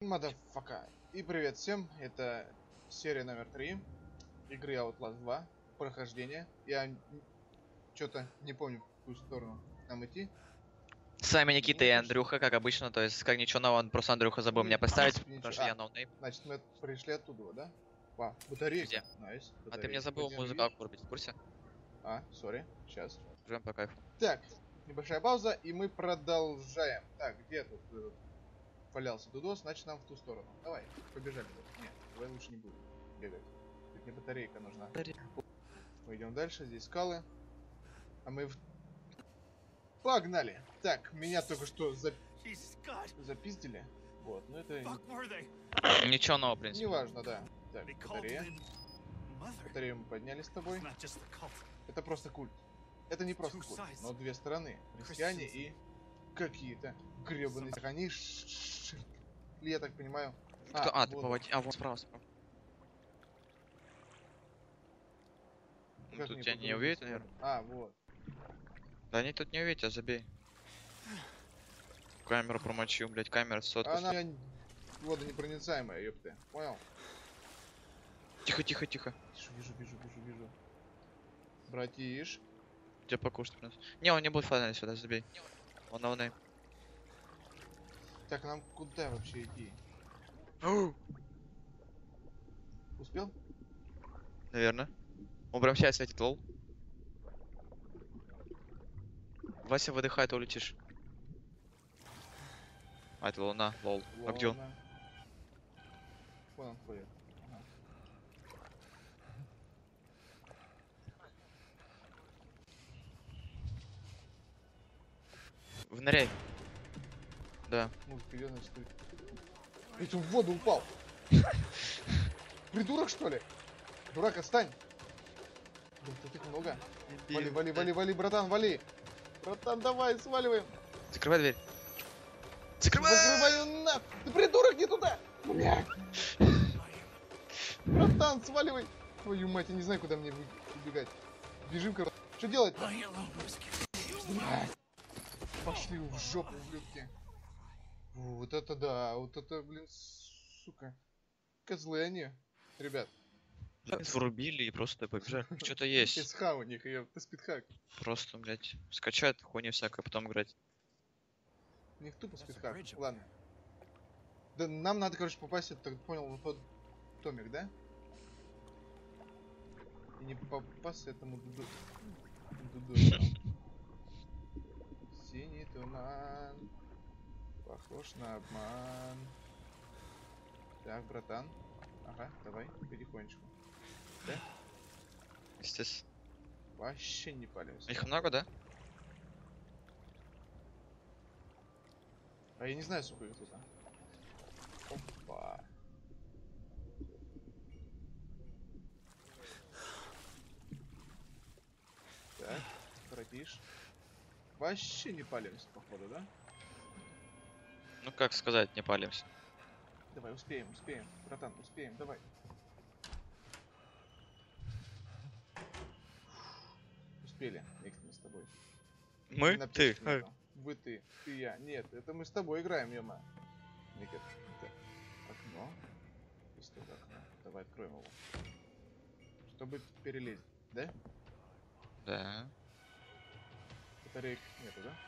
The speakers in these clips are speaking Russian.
Мадафака. И привет всем, это серия номер 3 игры Outlast 2, прохождение. Я что-то не помню, в какую сторону нам идти. С вами Никита и Андрюха, как обычно, то есть как ничего нового, просто Андрюха забыл меня поставить, потому что я ноунейм. Значит, мы пришли оттуда, да? Батарейка. Где? Найс. А ты мне забыл музыкалку врубить, в курсе? Сори, сейчас. Живем по кайфу. Так, небольшая пауза, и мы продолжаем. Так, где тут валялся Дудос, значит нам в ту сторону. Давай, побежали. Нет, давай лучше не будем бегать. Тут мне батарейка нужна. Мы идем дальше, здесь скалы. А мы Погнали! Так, меня только что запиздили. Вот, ну это Ничего нового, в принципе. неважно, да. Так, батарея. Батарею мы подняли с тобой. Это просто культ. Это не просто культ, но две стороны. Христиане и какие-то гребаные. Они я так понимаю. Кто? Ты вот. по воде. А, вон справа. Ну, тут тебя не увидят, наверное. Вот. Да они тут не увидят, тебя забей. Камеру промочил, блять, камера сотка. Она водонепроницаемая, ёпты. Понял? Тихо. Вижу. Братиш. Тебя покушать принес. Не, он не будет фанать сюда, забей. Он ноунейм. Так, нам куда вообще идти? Успел? Наверное. Он прям сейчас светит, лол. Вася выдыхает, улетишь. А, это луна, лол. А где он? Вон он ходит. Ага. В ныряй. Да. Музыка идет, значит, ведь он в воду упал. Придурок, что ли? Дурак, отстань. Блин, тут их много. Вали, братан, вали. Братан, давай, сваливаем. Закрывай дверь. Закрывай! Закрывай нахуй. Ты придурок, не туда. Блядь. Братан, сваливай. Твою мать, я не знаю, куда мне убегать. Бежим, короче. Что делать-то? Блядь. Пошли в жопу, ублюдки. Вот это да, вот это, блин, сука. Козлы они, ребят. Врубили и просто побежали. Что-то есть. Спидхак у них, это спидхак. Просто, блять, скачать хуйню всякое, потом играть. У них тупо спидхак. Ладно. Да нам надо, короче, попасть, я так понял, в тот томик, да? И не попасть этому дуду. Синий туман. Похож на обман. Так, братан. Ага, давай, потихонечку. Да? Естественно. Вообще не палимся. Их много, да? А я не знаю, сколько их тут. Опа. Так, братиш. Вообще не палимся, походу, да? Ну как сказать, не палимся. Давай, успеем, братан, успеем, давай. Успели, Никита, с тобой. Мы? Ты? Вы, ты, я. Нет, это мы с тобой играем, ё-ма. Никита, это окно. Есть только окно. Давай откроем его. Чтобы перелезть, да? Да. Батареек нету, да?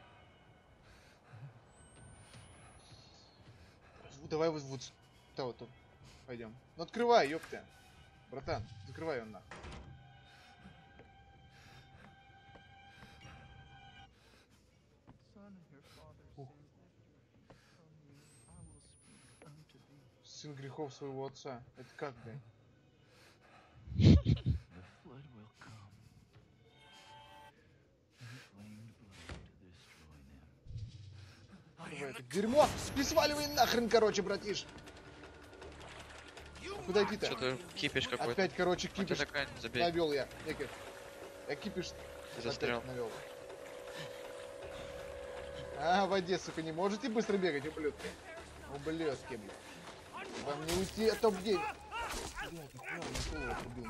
Давай вот вот пойдем. Ну открывай, ёпта. Братан, закрывай его нахуй. Сын грехов своего отца. Это как, блин? Это дерьмо! Не сваливай нахрен, короче, братиш! А куда идти-то? Что-то кипиш какой-то. Опять, короче, кипиш навел я. Я кипиш застрял. Навел. В воде, сука, не можете быстро бегать, ублюдки? Ублюдки, блядь. Вам не уйти, а то где? Блядь, нихуя, он голову отрубил,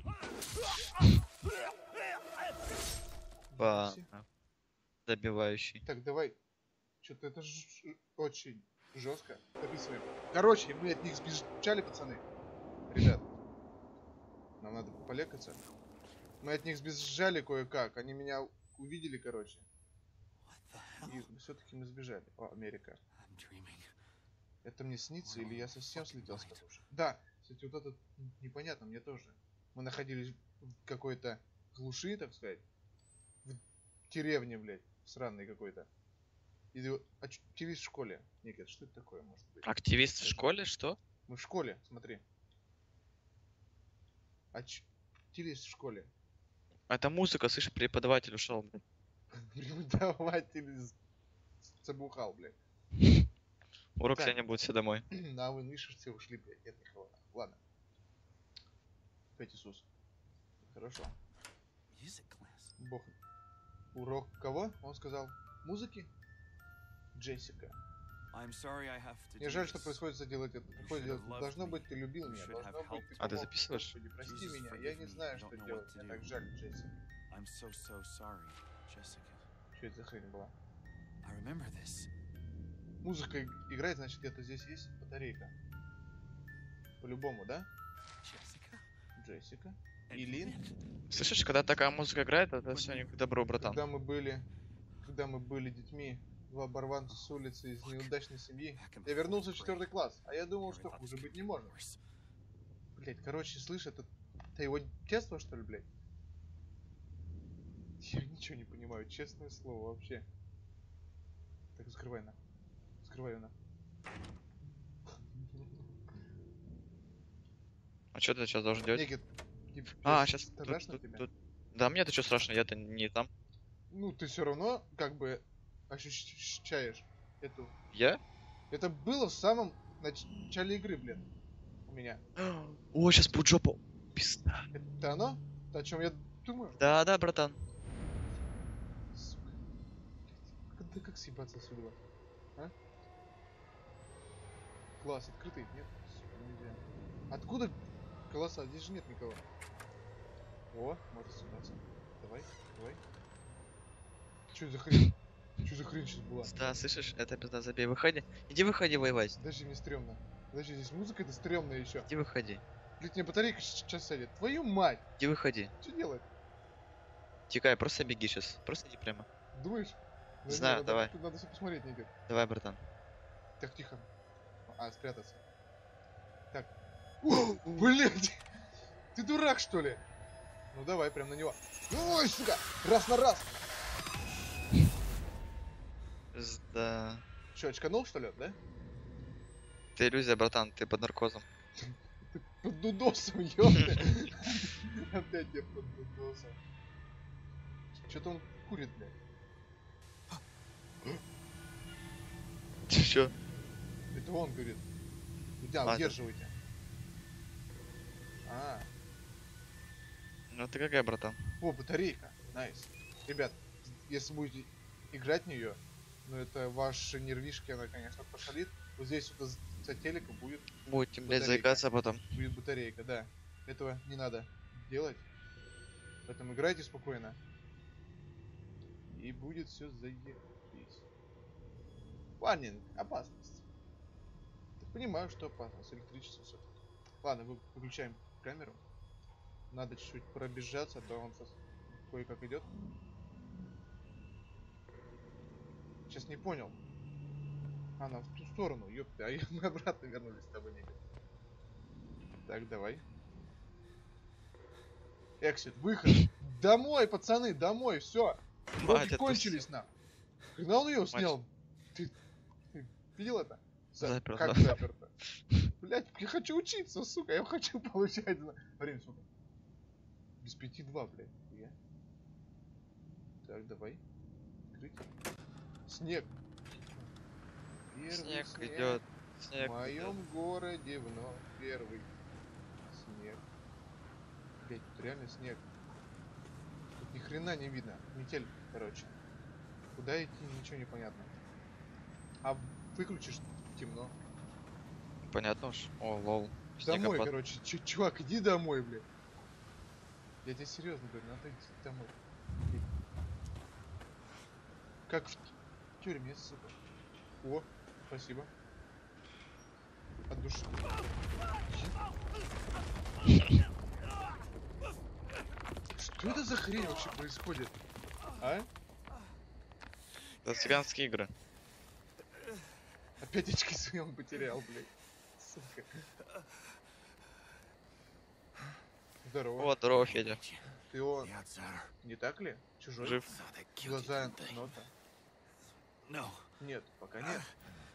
наверное. Добивающий. Так, давай. Что-то это очень жестко. Записываем. Короче, мы от них сбежали, пацаны. Ребят, нам надо полекаться. Мы от них сбежали кое-как. Они меня увидели, короче. И все-таки мы сбежали. О, Америка. Это мне снится или я совсем слетел с катушек? Да, кстати, вот это непонятно, мне тоже. Мы находились в какой-то глуши, так сказать. В деревне, блядь, сраной какой-то. И активист в школе. Никит, что это такое может быть? Активист в школе? Что? Мы в школе, смотри. Активист в школе. Это музыка, слышишь, преподаватель ушел, блядь. Преподаватель забухал, блядь. Урок Так. сегодня будет все домой. А вы слышишь, все ушли, блядь. Нет никого. Ладно. Опять Иисус. Хорошо. Бог. Урок кого? Он сказал. Музыки? Джессика. Мне жаль, что приходится делать это. Такое делать. Должно быть, ты любил меня. Должно быть, ты А ты помог. записываешь? Господи, прости меня. Я не знаю, что делать. Мне так жаль, Джессика. Что это за хрень была? Музыка играет, значит, где-то здесь есть батарейка. По-любому, да? Джессика. Илин. Слышишь, когда такая музыка играет, это все не к добру, братан. Когда мы были детьми, два оборванца с улицы из неудачной семьи, я вернулся в 4 класс, а я думал, что хуже быть не может. Блять, короче, слышь, это его детство, что ли, блять? Я ничего не понимаю, честное слово, вообще. Так, закрывай на. Закрывай на. А что ты сейчас должен делать? Никит, Сейчас. страшно тебе? Да, мне-то что страшно, я-то не там. Ну, ты все равно, как бы, ощущаешь эту... Я? Это было в самом начале игры, блин, у меня. О, сейчас будет жопа. Пизда. Это оно? То, о чем я думаю? Да, братан. Сука. Да как съебаться отсюда? А? Класс открытый? Нет? Сука, нельзя. Откуда колосса? Здесь же нет никого. О, можно съебаться. Давай. Что за хрень? Что за хрень сейчас была? Да, слышишь, это пизда, забей, выходи. Иди выходи воевать. Подожди, мне стрёмно. Подожди, здесь музыка это стрёмная еще. Иди выходи. Блять, мне батарейка сейчас сядет. Твою мать! Иди выходи. Что делать? Тикай, просто беги сейчас. Просто иди прямо. Думаешь? Да Знаю, не, давай. Тут надо все посмотреть, Никит. Давай, братан. Так, тихо. Спрятаться. Так. Блять! Ты дурак, что ли? Ну давай, прям на него. Ой, сука! Раз на раз! Да. Че, очканул, что ли, да? Ты иллюзия, братан, ты под наркозом. Ты под дудосом, ёпта. Опять я под дудосом. Что-то он курит, блядь. Чё? Это он говорит. Да, удерживайте. Ну ты какая, братан? О, батарейка. Найс. Ребят, если будете играть в нее, ну это ваши нервишки, она, конечно, пошалит. Вот здесь вот за телека будет... Будете, блядь, батарейка. заикаться потом. Будет батарейка, да. Этого не надо делать. Поэтому играйте спокойно. И будет все заебись. Ванинг, опасность. Ты понимаю, что опасность. Электричество все. Ладно, выключаем камеру. Надо чуть-чуть пробежаться, а то он сейчас кое-как идет. Сейчас не понял. Она в ту сторону, ёпта, а мы обратно вернулись с тобой, Никит. Так, давай. Эксит, выход. Домой, пацаны, домой, все. Роки кончились нам. Когда он ее снял? Ты видел это? Заперто. Как заперто? Блять, я хочу учиться, сука, я хочу получать время, сука. Без 5-2, блядь. Так, давай. Открыть. Снег. Первый Снег идет. Снег в моем городе вновь первый снег. Блять, тут реально снег. Тут ни хрена не видно. Метель, короче. Куда идти, ничего не понятно. А выключишь, темно. Понятно уж. О, лол. Домой, Снегопад. короче. Чувак, иди домой, блядь. Я тебе серьезно говорю, надо идти домой. Как в тюрьме, сука. О, спасибо. Слушай. Что это за хрень вообще происходит? А? Это цыганские игры. Опять очки свои он потерял, блядь. Сука. Здорово. Вот, здорово, Федя. Ты он, не так ли? Чужой? Жив. Глаза нота. Нет, пока нет.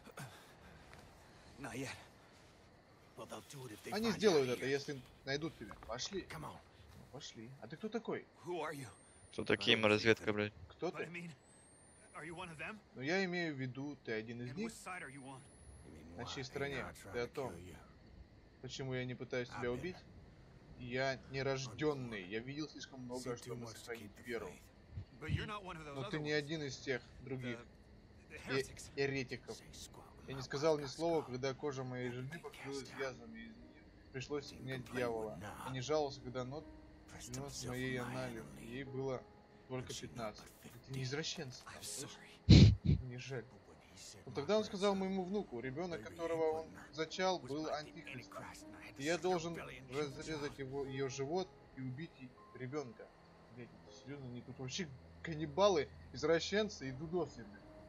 Они сделают это, если найдут тебя. Пошли. Пошли. А ты кто такой? Кто такие мы, разведка, блядь? Кто ты? Ну я имею в виду, ты один из них? На чьей стороне? Ты о том. Почему я не пытаюсь тебя убить? Я нерожденный. Я видел слишком много, чтобы сохранить веру. Но ты не один из тех других еретиков. Я не сказал ни слова, когда кожа моей жены покрылась язвами, из нее пришлось снять дьявола. Я не жаловался, когда нот принес моей анализ. Ей было только 15. Это не извращенцы. Мне жаль. Но тогда он сказал моему внуку, ребенок, которого он зачал, был антихристом. И я должен разрезать ее живот и убить ребенка. Блять, серьезно, они тут вообще каннибалы, извращенцы и дудосы.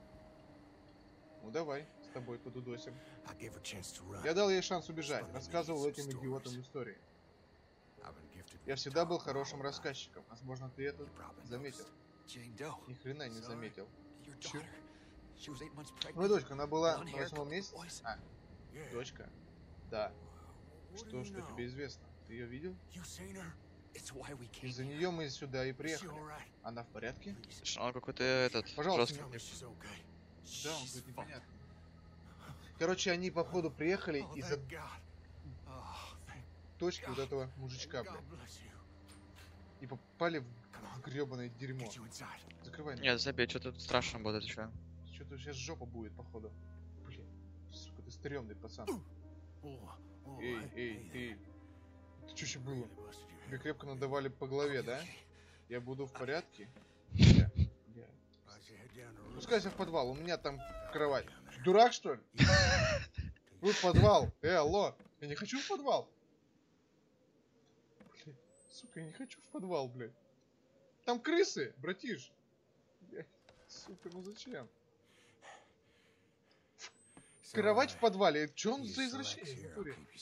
Ну давай, с тобой подудосим. Я дал ей шанс убежать, рассказывал этим идиотам истории. Я всегда был хорошим рассказчиком. Возможно, ты это заметил. Ни хрена не заметил. Чё? Моя дочка, она была на 8-м месяце? А, дочка? Да. Что тебе известно? Ты ее видел? Из-за нее мы сюда и приехали. Она в порядке? Слушай, какой-то этот... Пожалуйста. Жесткий. Да, он говорит непонятно. Короче, они походу приехали из-за точки вот этого мужичка, блядь. И попали в гребаное дерьмо. Закрывай. Нет, забей, что тут страшно будет еще. Что-то сейчас жопа будет, походу. Блин, сука, ты стрёмный пацан. Эй, ты что еще было? Тебе крепко надавали по голове, да? Я буду в порядке? Спускайся в подвал, у меня там кровать. Дурак, что ли? Вы в подвал. Алло. Я не хочу в подвал. Блин, сука, я не хочу в подвал, блядь. Там крысы, братиш. Блядь, сука, ну зачем? Кровать в подвале. Че он за извращение?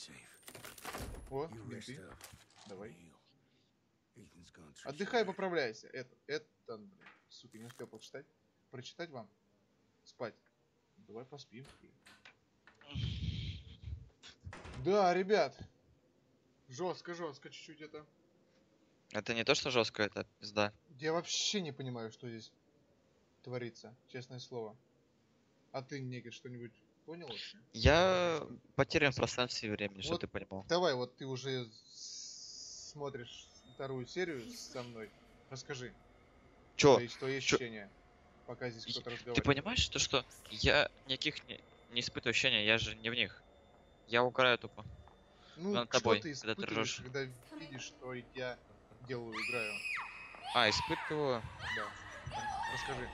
О, менты. Давай. Отдыхай, поправляйся. Это, блин, сука, не успел прочитать вам. Спать. Давай поспим. Да, ребят. Жестко чуть-чуть это. Это не то, что жестко, это пизда. Я вообще не понимаю, что здесь творится, честное слово. А ты, Негер, что-нибудь понял вообще? Я потерян в пространстве и времени, что Вот ты понимал. Давай, вот ты уже смотришь вторую серию со мной. Расскажи. Чё? Твои ощущения, пока здесь кто-то разговаривает. Ты понимаешь, что я никаких не испытываю ощущения, я же не в них. Я угораю тупо. Ну, над что тобой, ты когда ты испытываешь, ржёшь. когда видишь, что я делаю, играю? А, испытываю. Да. Расскажи.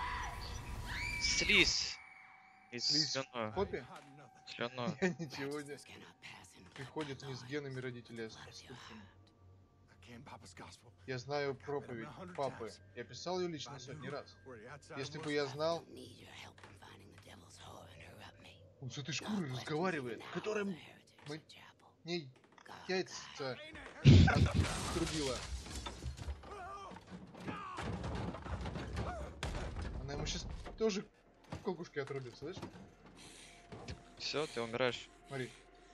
Слизь. Слизь Слюную. в попе? Слюную. Я ничего не... Приходит не с генами родителей, а с поступками. Я знаю проповедь папы. Я писал ее лично сотни раз. Если бы я знал... Он с этой шкурой разговаривает, которая мне яйца отрубила. Она ему сейчас тоже кокушки отрубит, слышишь? Все, ты умираешь. Смотри.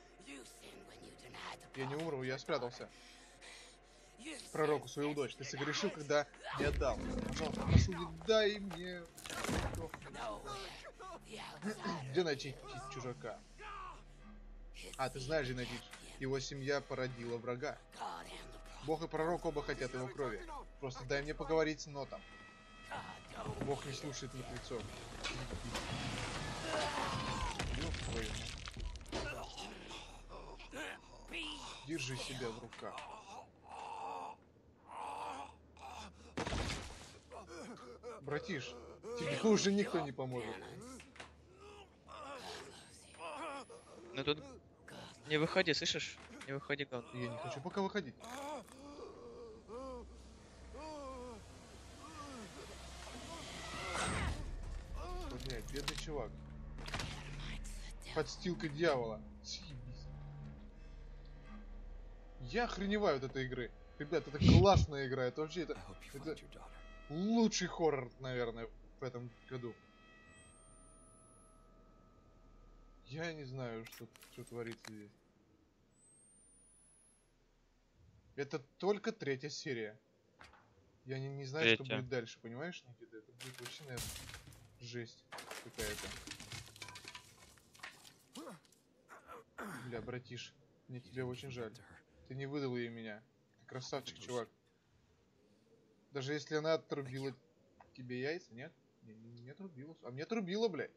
Я не умру, я спрятался. Пророку свою дочь, ты согрешил, когда не отдал. Пожалуйста, прошу, не дай мне. Где найти чужака? А, ты знаешь, где найти? Его семья породила врага. Бог и пророк оба хотят его крови. Просто дай мне поговорить с Нотом. Бог не слушает мертвецов. Ёб твою мать. Держи себя в руках. Братиш, тебе уже никто не поможет. Ну тут Не выходи, слышишь? Не выходи, гон. Я не хочу пока выходить. Блядь, бедный чувак. Подстилка дьявола. Съебись. Я охреневаю от этой игры. Ребят, это классная игра. Это вообще это лучший хоррор, наверное, в этом году. Я не знаю, что творится здесь. Это только 3-я серия. Я не знаю, что Третья. будет дальше, понимаешь, Никита? Это будет вообще, наверное, жесть какая-то. Бля, братиш, мне тебя очень жаль. Ты не выдал ее меня. Ты красавчик, чувак. Даже если она отрубила тебе яйца, нет? Не отрубила. А мне отрубила, блядь.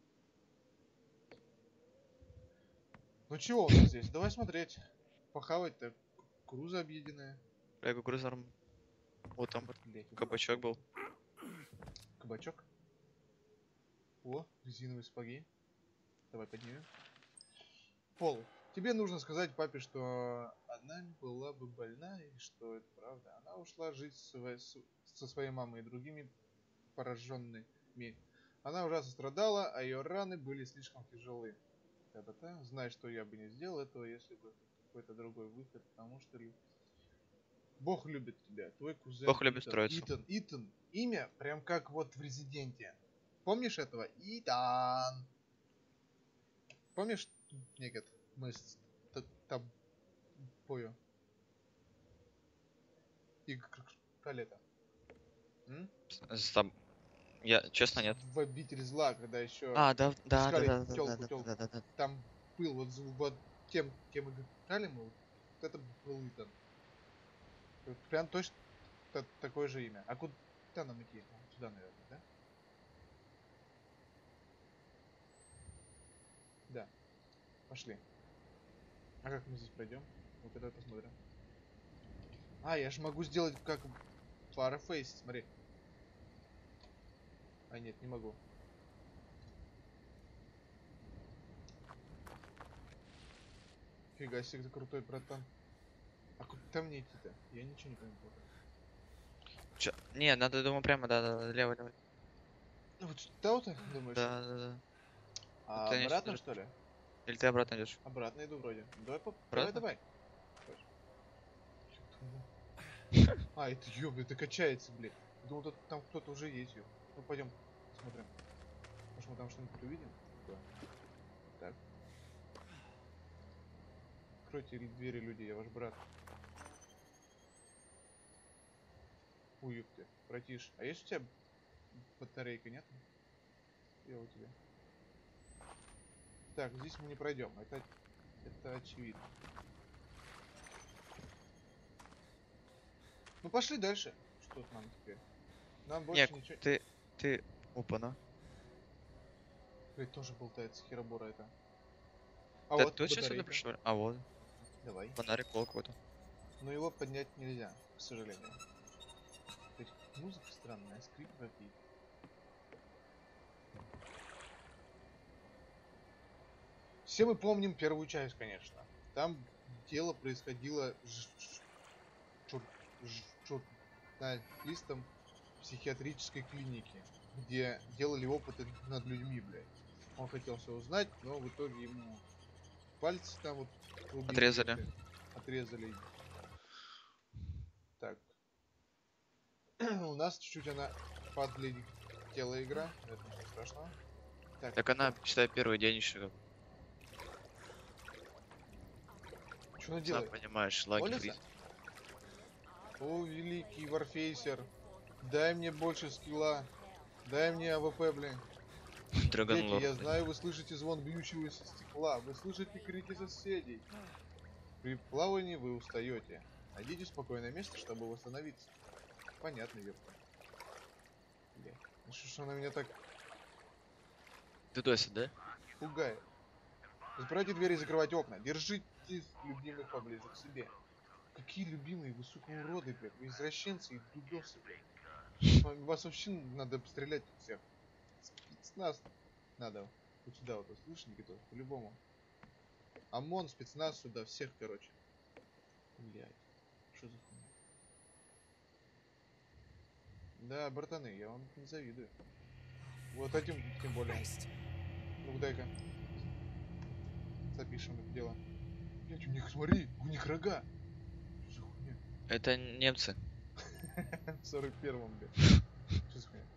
Ну чего у нас здесь? Давай смотреть. Похавать-то. Круза объеденная. Я кукуруза норм. Вот там вот Блядь, кабачок был. кабачок. О, резиновые сапоги. Давай поднимем. Пол, тебе нужно сказать папе, что она была бы больна, и что это правда. Она ушла жить со своей мамой и другими пораженными. Она ужасно страдала, а ее раны были слишком тяжелы. Та-та-та. Знай, что я бы не сделал этого, если бы какой-то другой выход, потому что Бог любит тебя, твой кузен Бог любит Итан. троицу. Итан. Имя прям как вот в Резиденте. Помнишь этого? Итан. Помнишь, Никит, мы с тобою играли это? Я, честно, нет. В обитель зла, когда еще А, да, да, да, искали да, да, да, тёлку. да, да, да. Там был вот кем играли мы, вот это был Итан. Вот прям точно такое же имя. А куда нам идти? Сюда, наверное, да? Да. Пошли. А как мы здесь пройдем? Вот это посмотрим. А, я же могу сделать как Farface, смотри. А, нет, не могу. Фига себе, ты крутой, братан. А куда мне идти-то? Я ничего не понял пока. Чё? Не, надо, думаю, прямо, да, лево, лево. Ну вот сюда вот, думаешь? Да, да, да. А Ты не обратно, сюда. что ли? Или ты обратно идешь? Обратно иду вроде. Давай, Обратно? давай. А, это ёб, это качается, блядь. Думал, там кто-то уже есть, ёб. Ну, пойдем, посмотрим. Может, мы там что-нибудь увидим? Да. Так. Откройте двери, люди, я ваш брат. Ой, ёб ты, братиш. А есть у тебя батарейка, нет? Я у тебя. Так, здесь мы не пройдем. Это очевидно. Ну пошли дальше. Что нам теперь? Нам больше Нет, ничего. ты, опа-на. Блин, тоже болтается херобора это. А Да вот тут сейчас сюда батарейка. пришел. А вот, Давай. фонарик пол какой-то. Но его поднять нельзя, к сожалению. То есть музыка странная, скрип вопит. Все мы помним первую часть, конечно. Там дело происходило журналистом психиатрической клиники, где делали опыты над людьми, блядь. Он хотел все узнать, но в итоге ему пальцы там вот убили, Отрезали. блядь. Отрезали. Так. У нас чуть-чуть она подлетела игра. Это ничего страшного. Так она, считай, первый день еще. Что она Сам делает? понимаешь, лаги Молится? фриз. О, великий варфейсер. Дай мне больше скилла. Дай мне АВП, блин. Дети, я знаю, вы слышите звон бьющегося стекла. Вы слышите крики соседей. При плавании вы устаете. Найдите спокойное место, чтобы восстановиться. Понятно, ёпта. Блин. Ну что ж она меня так Дудосит, да? пугает? Запирайте двери и закрывайте окна. Держите любимых поближе к себе. Какие любимые, вы, сука, уроды, блядь. Вы извращенцы и дудосы, блядь. Вас вообще надо обстрелять всех. Спецназ надо. Вот сюда вот, слышишь, Никита? По-любому. ОМОН, спецназ сюда, всех, короче. Блядь, что за хуйня? Да, братаны, я вам не завидую. Вот этим тем более. Ну дай-ка. Запишем это дело. Блять, у них, смотри, у них рога. Что за хуйня? Это немцы. В 41-м, блядь. Что за хуйня?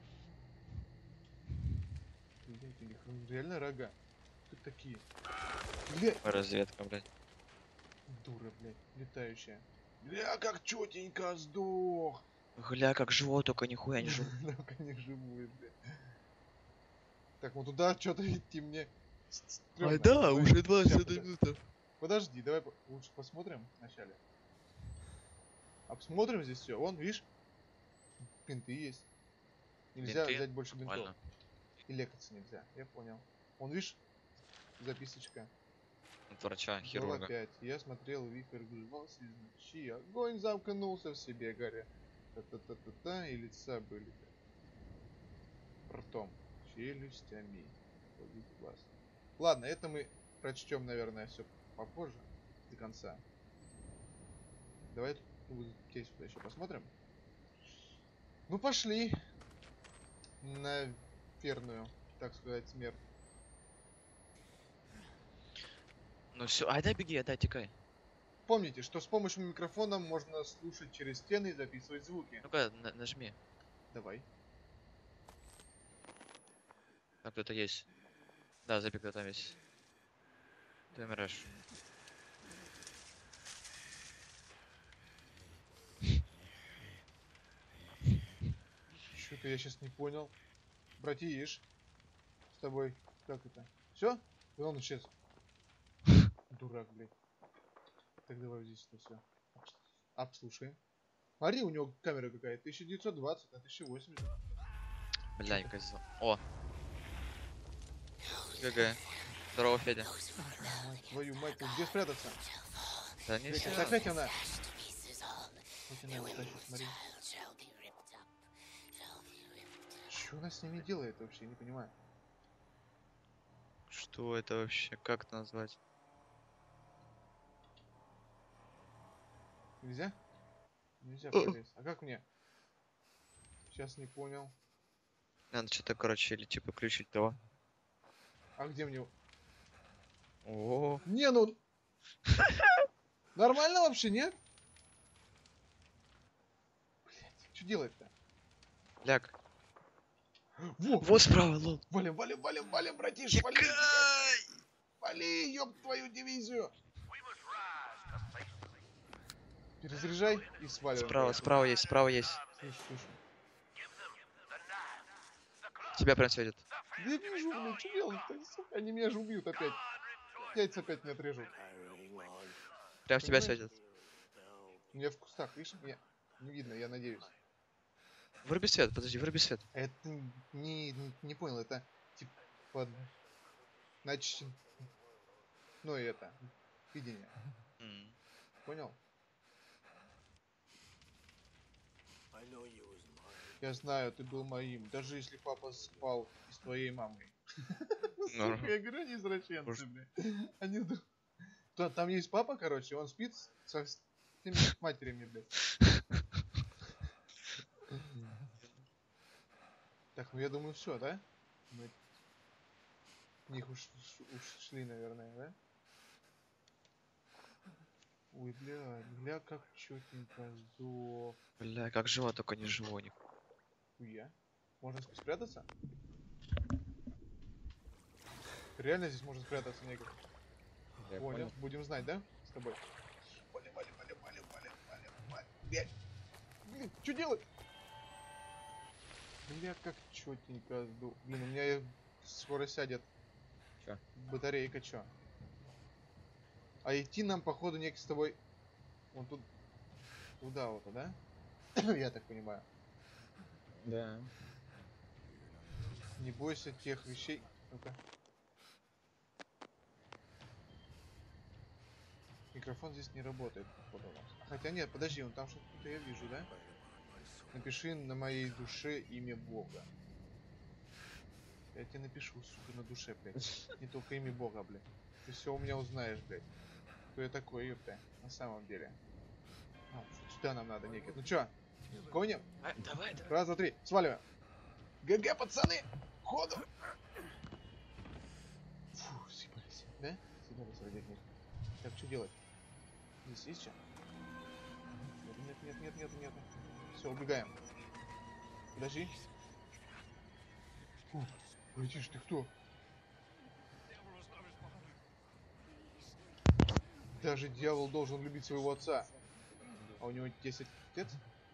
Блять, у них реально рога. Кто такие? Блять. Разведка, блядь. Дура, блядь, летающая. Бля, как чётенько сдох. Гля, как живот, только нихуя не живу. Только не живой, блядь. Так, вот туда что-то идти мне стрёмно. Давай, ща, 20 подожди. минут. Подожди, давай лучше посмотрим вначале. Обсмотрим здесь все. Вон, видишь? Бинты есть. Нельзя Бинты? взять больше бинтов. Нормально. И лекаться нельзя. Я понял. Вон, видишь? Записочка. От врача, Глава хирурга. 5. Я смотрел Вихрь грызался из ночи. Огонь замкнулся в себе горе. Та-та-та-та-та. И лица были ртом. Челюстями. Полить глаз. Ладно, это мы прочтем, наверное, все попозже. До конца. Давай вот здесь сюда еще посмотрим. Ну пошли на верную, так сказать, смерть. Ну все, айда беги, айда текай. Помните, что с помощью микрофона можно слушать через стены и записывать звуки. Ну-ка, нажми. Давай. Там кто-то есть. Да, забегай, там есть. Ты умираешь. Что-то я сейчас не понял. Братиш, с тобой как это? Все? И он исчез. Дурак, блядь. Так давай здесь это все. Обслушаем. Смотри, у него камера какая, 1920 на 1080. Бля, козел. О. ГГ. Здорово, Федя. Мать твою мать, ну где спрятаться? Да не Блядь, все. это опять она. Вот она вот так вот, смотри. Что она с ними делает вообще, я не понимаю. Что это вообще? Как это назвать? Нельзя? Нельзя пролезть. А как мне? Сейчас не понял. Надо что-то, короче, или типа включить того. А где мне? О, Не, ну... Нормально вообще, нет? Блять, что делать-то? ляг. Во! Вот справа, лол. Валим, валим, валим, валим, братиш, вали! Вали, ёб твою дивизию! Перезаряжай и сваливаем. Справа, короче. справа есть, справа есть. Слушай, слушай. Тебя прям светит. Да я вижу, блядь, что делать-то? Сука, они меня же убьют опять. Яйца опять не отрежут. Прям в тебя Понимаешь? светит. У меня в кустах, видишь, меня не видно, я надеюсь. Выруби свет, подожди, выруби свет. Это не понял, это типа, значит, ну и это, видение. М. Понял? Я знаю, ты был моим, даже если папа спал и с твоей мамой. Норм. Сука, я говорю, они извращенцы, Может- бля. Они... Там есть папа, короче, он спит со всеми матерями, блядь. Так, ну я думаю, все, да? Мы в них ушли, наверное, да? Ой, бля, как чётенько сдох. Бля, как живо, только не живо. Хуя. Можно спрятаться? Реально здесь можно спрятаться некуда. Понял. Будем знать, да? С тобой. Валим, валим, валим, валим, валим, валим, валим. Блядь. Блин, что делать? Бля, как чётенько сдох. Блин, у меня скоро сядет. Чё? Батарейка, чё? А идти нам, походу, некий с тобой... Вон тут... Туда вот, да? Я так понимаю. Да. Не бойся тех вещей. Ну-ка. Микрофон здесь не работает, походу, у нас. Хотя нет, подожди, он там что-то я вижу, да? Напиши на моей душе имя Бога. Я тебе напишу, сука, на душе, блядь. Не только имя Бога, блядь. Ты все у меня узнаешь, блядь. Кто я такой, ёпта, на самом деле. А, сюда нам надо некий. Ну чё, гоним? Давай. Раз, два, три, сваливаем. ГГ, пацаны! Ходу! Фух, съебались. Да? Съебались ради них. Так, что делать? Здесь есть что? Нет. Все, убегаем. Подожди. Фу, братиш, ты кто? Даже дьявол должен любить своего отца. А у него 10 отец?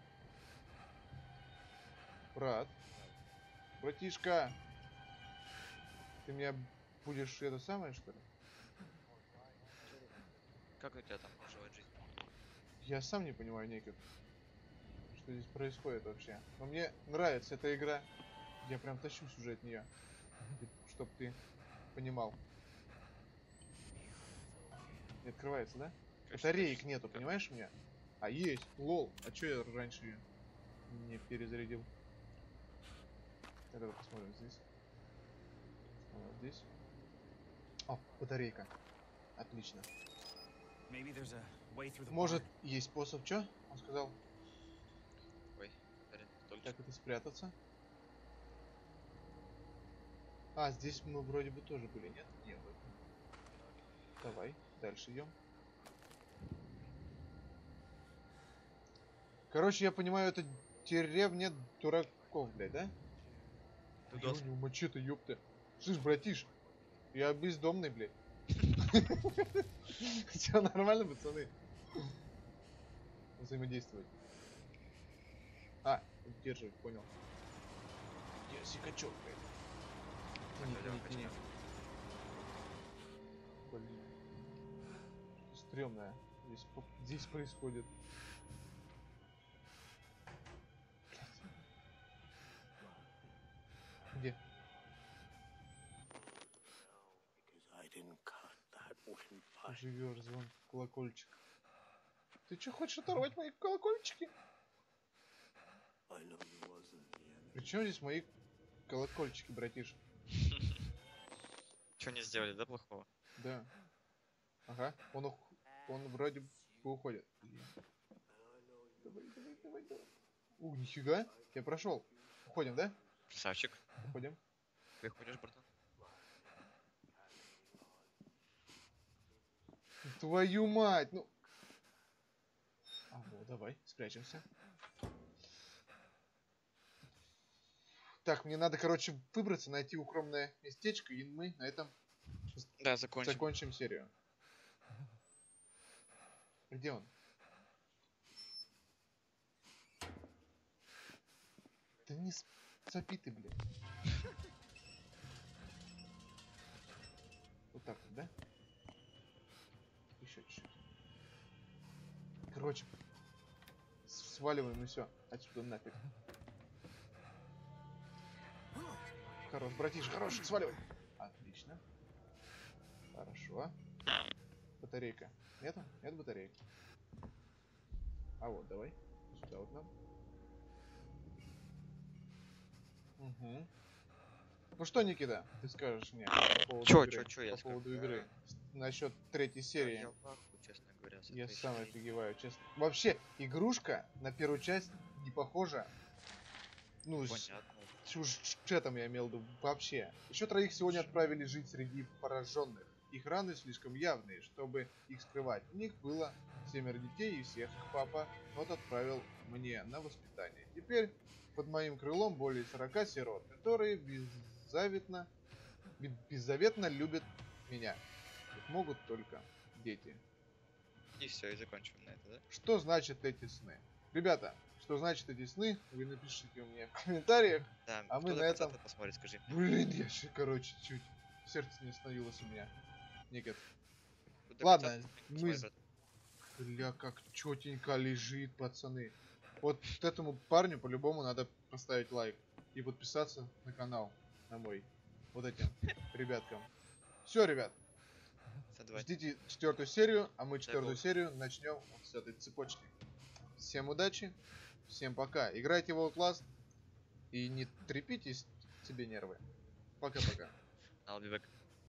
Брат. Братишка. Ты меня будешь это самое, что ли? Как у тебя там проживает жизнь? Я сам не понимаю, Некит, что здесь происходит вообще. Но мне нравится эта игра. Я прям тащусь уже от нее. Чтоб ты понимал. Не открывается, да? Батареек нету, понимаешь меня? А есть, лол. А чё я раньше ее не перезарядил? Так, давай посмотрим здесь. Вот здесь. О, батарейка. Отлично. Может, есть способ, чё? Он сказал. Ой, Как это спрятаться? А, здесь мы вроде бы тоже были, нет? Нет. Давай, дальше идем. Короче, я понимаю, это деревня дураков, блядь, да? Я у него мачете, ёпта. Слышь, братиш, я бездомный, блядь. Все нормально, пацаны? Взаимодействовать. А, удерживать, понял. Я сикачок, блядь. Не. Блин. Стрёмное. Здесь происходит. Где? Живешь, звон, колокольчик. Ты что, хочешь оторвать мои колокольчики? Причем здесь мои колокольчики, братиш? Что не сделали, да, плохого? Да. Ага, он вроде бы уходит. Давай. Нифига, я прошел. Уходим, да? Красавчик. Уходим. Ты ходишь, братан? Твою мать, ну... А, ну давай, спрячемся. Так, мне надо, короче, выбраться, найти укромное местечко, и мы на этом закончим серию. Где он? Да не сопи ты, блин. Вот так вот, да? Еще чуть-чуть. Короче, сваливаем и все. Отсюда нафиг. Хорош, братиш, хорош, сваливай. Отлично. Хорошо. Батарейка. Нету? Нет батарейки. А вот, давай. Сюда вот нам. Угу. Ну что, Никита, ты скажешь мне по поводу игры? Насчет третьей серии. Я в ахуе, честно говоря. Я сам офигеваю, честно. Вообще, игрушка на первую часть не похожа. Ну, с сюжетом я имел в виду вообще. Еще троих сегодня отправили жить среди пораженных. Их раны слишком явные, чтобы их скрывать. У них было 7 детей, и всех их папа вот отправил мне на воспитание. Теперь под моим крылом более 40 сирот, которые беззаветно любят меня. Их могут только дети. И все, и закончим на это, да? Что значит эти сны? Ребята, что значит эти сны, вы напишите мне в комментариях. Да, а мы на этом... посмотрит, скажи. Блин, я еще, короче, чуть сердце не остановилось у меня. Никак. Ладно, мы... Бля, как четенько лежит, пацаны. Вот этому парню по-любому надо поставить лайк. И подписаться на канал, на мой. Вот этим ребяткам. Все, ребят. Ждите 4-ю серию, а мы 4-ю серию начнем вот с этой цепочки. Всем удачи, всем пока. Играйте в Outlast и не трепите себе нервы. Пока-пока. I'll be back.